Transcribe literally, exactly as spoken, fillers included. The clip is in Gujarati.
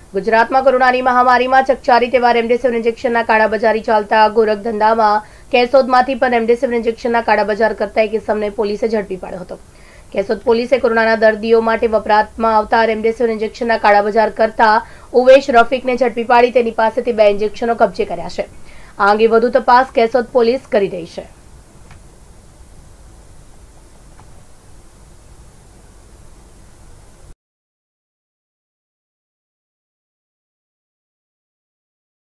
ગુજરાતમાં કોરોનાની મહામારીમાં ચકચારી તેવા રેમડેસિવિર ઇન્જેક્શનના કાળાબજારી ચાલતા ગોરખ ધંધામાં કેશોદમાંથી પણ રેમડેસિવિર ઇન્જેક્શનના કાળાબજાર કરતા એક ઇસમને પોલીસે ઝડપી પાડ્યો હતો। કેશોદ પોલીસે કોરોનાના દર્દીઓ માટે વપરાશમાં આવતા રેમડેસિવિર ઇન્જેક્શનના કાળાબજાર કરતા ઉવેશ રફીકને ઝડપી પાડી તેની પાસેથી બે ઇન્જેક્શનો કબજે કર્યા છે। આ અંગે વધુ તપાસ કેશોદ પોલીસ કરી રહી છે।